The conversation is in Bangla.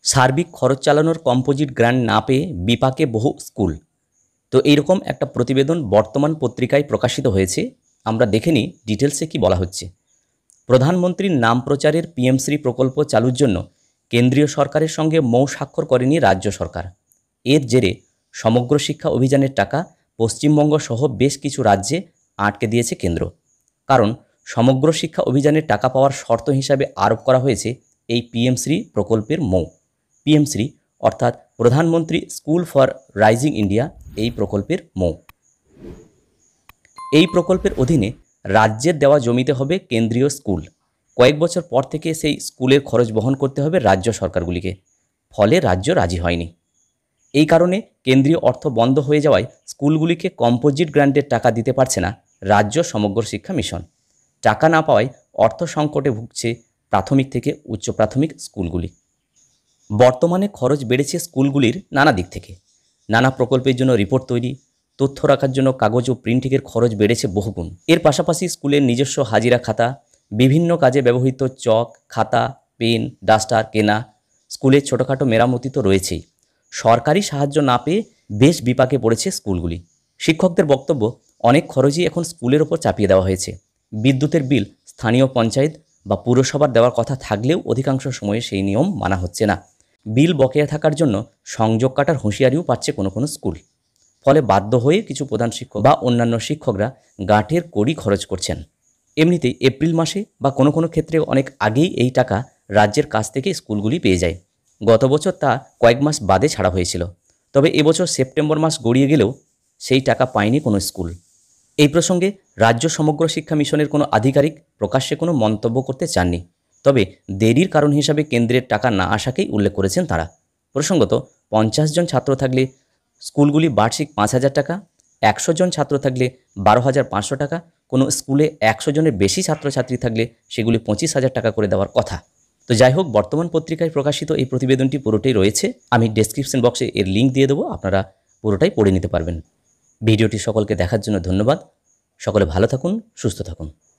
সার্বিক খরচ চালানোর কম্পোজিট গ্র্যান্ট না পেয়ে বিপাকে বহু স্কুল। তো এইরকম একটা প্রতিবেদন বর্তমান পত্রিকায় প্রকাশিত হয়েছে। আমরা দেখে নিই ডিটেলসে কি বলা হচ্ছে। প্রধানমন্ত্রীর নাম প্রচারের পিএমশ্রী প্রকল্প চালুর জন্য কেন্দ্রীয় সরকারের সঙ্গে মৌ স্বাক্ষর করেনি রাজ্য সরকার। এর জেরে সমগ্র শিক্ষা অভিযানের টাকা পশ্চিমবঙ্গ সহ বেশ কিছু রাজ্যে আটকে দিয়েছে কেন্দ্র। কারণ সমগ্র শিক্ষা অভিযানের টাকা পাওয়ার শর্ত হিসাবে আরোপ করা হয়েছে এই পিএমশ্রী প্রকল্পের মৌ। পিএমশ্রী অর্থাৎ প্রধানমন্ত্রী স্কুল ফর রাইজিং ইন্ডিয়া এই প্রকল্পের মৌ। এই প্রকল্পের অধীনে রাজ্যের দেওয়া জমিতে হবে কেন্দ্রীয় স্কুল। কয়েক বছর পর থেকে সেই স্কুলের খরচ বহন করতে হবে রাজ্য সরকারগুলিকে। ফলে রাজ্য রাজি হয়নি। এই কারণে কেন্দ্রীয় অর্থ বন্ধ হয়ে যাওয়ায় স্কুলগুলিকে কম্পোজিট গ্র্যান্টের টাকা দিতে পারছে না রাজ্য সমগ্র শিক্ষা মিশন। টাকা না পাওয়ায় অর্থ সংকটে ভুগছে প্রাথমিক থেকে উচ্চ প্রাথমিক স্কুলগুলি। বর্তমানে খরচ বেড়েছে স্কুলগুলির নানা দিক থেকে। নানা প্রকল্পের জন্য রিপোর্ট তৈরি, তথ্য রাখার জন্য কাগজ ও প্রিন্টিংয়ের খরচ বেড়েছে বহুগুণ। এর পাশাপাশি স্কুলের নিজস্ব হাজিরা খাতা, বিভিন্ন কাজে ব্যবহৃত চক, খাতা, পেন, ডাস্টার কেনা, স্কুলের ছোটোখাটো মেরামতি তো রয়েছেই। সরকারি সাহায্য না পেয়ে বেশ বিপাকে পড়েছে স্কুলগুলি। শিক্ষকদের বক্তব্য, অনেক খরচই এখন স্কুলের ওপর চাপিয়ে দেওয়া হয়েছে। বিদ্যুতের বিল স্থানীয় পঞ্চায়েত বা পুরসভার দেওয়ার কথা থাকলেও অধিকাংশ সময়ে সেই নিয়ম মানা হচ্ছে না। বিল বকেয়া থাকার জন্য সংযোগ কাটার হুঁশিয়ারিও পাচ্ছে কোনো কোনো স্কুল। ফলে বাধ্য হয়ে কিছু প্রধান শিক্ষক বা অন্যান্য শিক্ষকরা গাঁটের কড়ি খরচ করছেন। এমনিতেই এপ্রিল মাসে বা কোনো কোনো ক্ষেত্রে অনেক আগেই এই টাকা রাজ্যের কাছ থেকে স্কুলগুলি পেয়ে যায়। গত বছর তা কয়েক মাস বাদে ছাড়া হয়েছিল। তবে এবছর সেপ্টেম্বর মাস গড়িয়ে গেলেও সেই টাকা পায়নি কোনো স্কুল। এই প্রসঙ্গে রাজ্য সমগ্র শিক্ষা মিশনের কোনো আধিকারিক প্রকাশ্যে কোনো মন্তব্য করতে চাননি। তবে দেরির কারণ হিসাবে কেন্দ্রের টাকা না আসাকেই উল্লেখ করেছেন তারা। প্রসঙ্গত 50 জন ছাত্র থাকলে স্কুলগুলি বার্ষিক 5,000 টাকা, 100 জন ছাত্র থাকলে 12,500 টাকা, কোনো স্কুলে 100 জনের বেশি ছাত্রছাত্রী থাকলে সেগুলি 25,000 টাকা করে দেওয়ার কথা। তো যাই হোক, বর্তমান পত্রিকায় প্রকাশিত এই প্রতিবেদনটি পুরোটাই রয়েছে। আমি ডেসক্রিপশন বক্সে এর লিঙ্ক দিয়ে দেবো, আপনারা পুরোটাই পড়ে নিতে পারবেন। ভিডিওটি সকলকে দেখার জন্য ধন্যবাদ। সকলে ভালো থাকুন, সুস্থ থাকুন।